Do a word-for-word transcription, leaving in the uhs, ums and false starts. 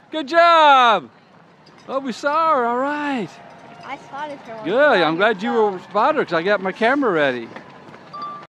Good job. Oh, we saw her. All right. I spotted her. Good. I'm glad you were spotted because I got my camera ready.